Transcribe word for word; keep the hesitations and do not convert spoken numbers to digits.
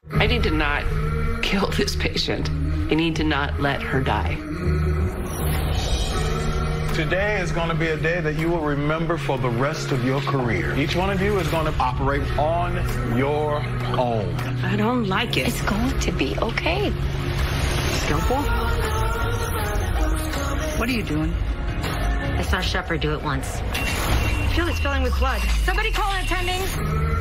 I need to not kill this patient. I need to not let her die. Today is going to be a day that you will remember for the rest of your career. Each one of you is going to operate on your own. I don't like it. It's going to be okay. Skillful? What are you doing? I saw Shepard do it once. I feel it's filling with blood. Somebody call an attending.